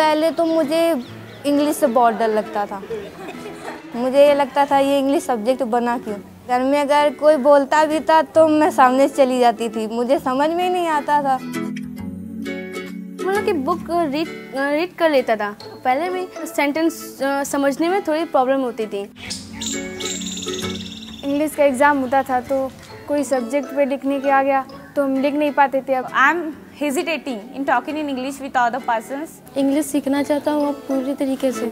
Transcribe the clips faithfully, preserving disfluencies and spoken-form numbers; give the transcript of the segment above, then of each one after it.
पहले तो मुझे इंग्लिश से बहुत डर लगता था। मुझे ये लगता था ये इंग्लिश सब्जेक्ट बना क्यों। घर में अगर कोई बोलता भी था तो मैं सामने चली जाती थी, मुझे समझ में ही नहीं आता था। मतलब कि बुक रीड रीड कर लेता था, पहले भी सेंटेंस समझने में थोड़ी प्रॉब्लम होती थी। इंग्लिश का एग्ज़ाम होता था तो कोई सब्जेक्ट पे लिखने के आ गया तो हम लिख नहीं पाते थे। अब I am hesitating in talking in English with other persons. English सीखना चाहता हूँ अब पूरी तरीके से।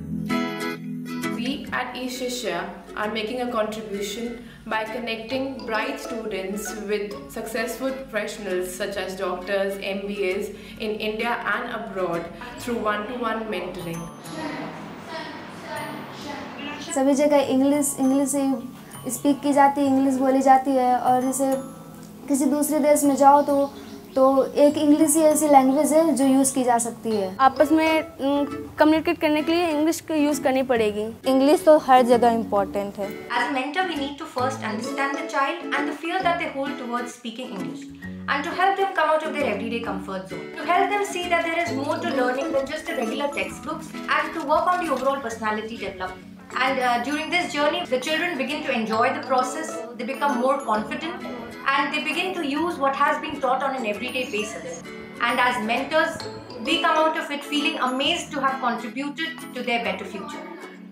We at East Asia are making a contribution by connecting bright students with successful professionals such as doctors, M B As in India and abroad through one-to-one mentoring. सभी जगह English English he speak की जाती है, English बोली जाती है। और जैसे किसी दूसरे देश में जाओ तो तो एक इंग्लिश ही ऐसी लैंग्वेज है जो यूज़ की जा सकती है। आपस में कम्युनिकेट करने के लिए इंग्लिश का यूज़ करनी पड़ेगी। इंग्लिश तो हर जगह इम्पोर्टेंट है। As a mentor, we need to first understand the child and the fear that they hold towards speaking English, and to help them come out of their everyday comfort zone. To help them see that there is more to learning than just the regular textbooks, and to work on the overall personality development. And uh, during this journey, the children begin to enjoy the process, they become more confident, and they begin to use what has been taught on an everyday basis. And as mentors, we come out of it feeling amazed to have contributed to their better future.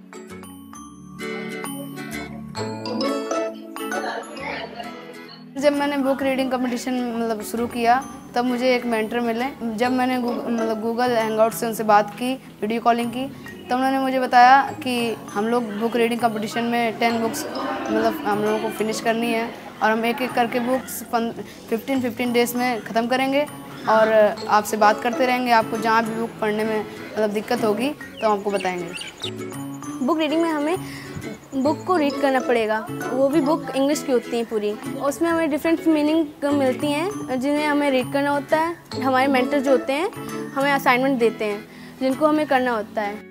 जब मैंने book reading competition मतलब शुरू किया तब मुझे एक mentor मिले। जब मैंने मतलब गूगल हैंगआउट से उनसे बात की, वीडियो कॉलिंग की, तब उन्होंने मुझे बताया कि हम लोग बुक रीडिंग कंपटीशन में टेन बुक्स मतलब हम लोगों को फिनिश करनी है और हम एक एक करके बुक्स फिफ्टीन फिफ्टीन डेज़ में ख़त्म करेंगे और आपसे बात करते रहेंगे। आपको जहाँ भी बुक पढ़ने में मतलब दिक्कत होगी तो हम आपको बताएंगे। बुक रीडिंग में हमें बुक को रीड करना पड़ेगा, वो भी बुक इंग्लिश की होती है पूरी। उसमें हमें डिफरेंट मीनिंग मिलती हैं जिन्हें हमें रीड करना होता है। हमारे मेंटर जो होते हैं हमें असाइनमेंट देते हैं जिनको हमें करना होता है।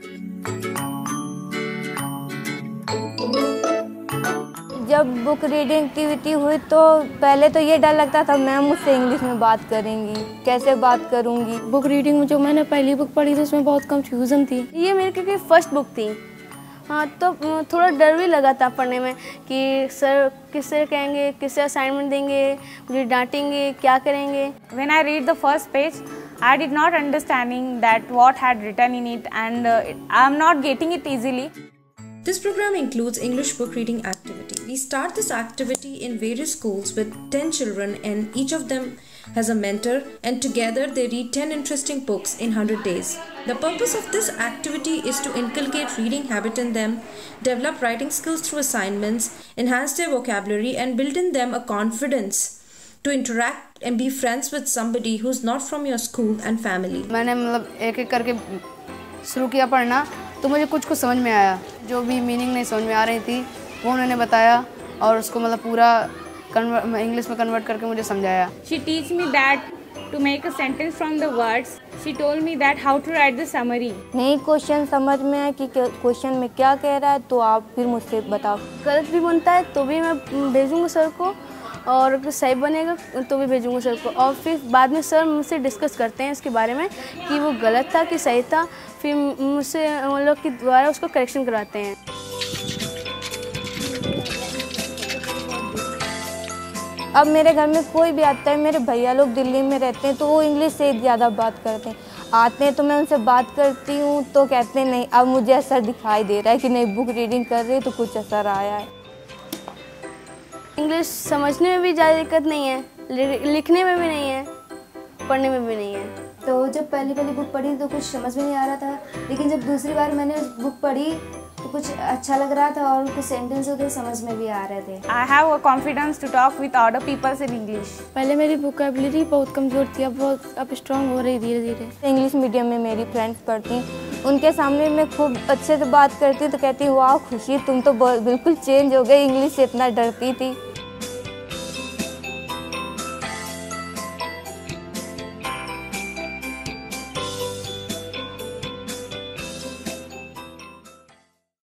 जब बुक रीडिंग एक्टिविटी हुई तो पहले तो ये डर लगता था मैम मुझसे इंग्लिश में बात करेंगी, कैसे बात करूँगी। बुक रीडिंग में जो मैंने पहली बुक पढ़ी थी उसमें बहुत कंफ्यूजन थी। ये मेरी क्योंकि फर्स्ट बुक थी, हाँ, तो थोड़ा डर भी लगा था पढ़ने में कि सर किससे कहेंगे, किससे असाइनमेंट देंगे, मुझे डांटेंगे, क्या करेंगे। When I read the first page, I did not understanding that what had written in it, and uh, I am not getting it easily. This program includes English book reading activity. We start this activity in various schools with ten children, and each of them has a mentor, and together they read ten interesting books in one hundred days. The purpose of this activity is to inculcate reading habit in them, develop writing skills through assignments, enhance their vocabulary, and build in them a confidence to interact and be friends with somebody who's not from your school and family. मैंने मतलब एक एक करके शुरू किया पढ़ना तो मुझे कुछ कुछ समझ में आया। जो भी मीनिंग नहीं समझ में आ रही थी वो उन्होंने बताया और उसको मतलब पूरा इंग्लिश में कन्वर्ट करके मुझे समझाया। She teach me that to make a sentence from the words. She told me that how to write the summary. नहीं क्वेश्चन समझ में आया कि क्वेश्चन में क्या कह रहा है तो आप फिर मुझसे बताओ। गलत भी बनता है तो भी मैं भेजूँगा सर को, और अगर सही बनेगा तो भी भेजूँगा सर को, और फिर बाद में सर मुझसे डिस्कस करते हैं इसके बारे में कि वो गलत था कि सही था। फिर मुझसे उन लोग के द्वारा उसको करेक्शन करवाते हैं। अब मेरे घर में कोई भी आता है, मेरे भैया लोग दिल्ली में रहते हैं तो वो इंग्लिश से ज़्यादा बात करते हैं। आते हैं तो मैं उनसे बात करती हूँ तो कहते हैं नहीं अब मुझे असर दिखाई दे रहा है कि नहीं बुक रीडिंग कर रही है तो कुछ असर आया है। इंग्लिश समझने में भी ज़्यादा दिक्कत नहीं है, लिखने में भी नहीं है, पढ़ने में भी नहीं है। तो जब पहली पहली बुक पढ़ी तो कुछ समझ में नहीं आ रहा था, लेकिन जब दूसरी बार मैंने उस बुक पढ़ी तो कुछ अच्छा लग रहा था और कुछ सेंटेंस होते समझ में भी आ रहे थे। I have a confidence to talk with other people in English. पहले मेरी वोकैबुलरी बहुत कमज़ोर थी, अब बहुत अब स्ट्रॉन्ग हो रही धीरे धीरे। इंग्लिश मीडियम में मेरी फ्रेंड्स पढ़ती हैं, उनके सामने मैं खूब अच्छे से बात करती तो कहती वाह खुशी तुम तो बिल्कुल चेंज हो गई, इंग्लिश से इतना डरती थी।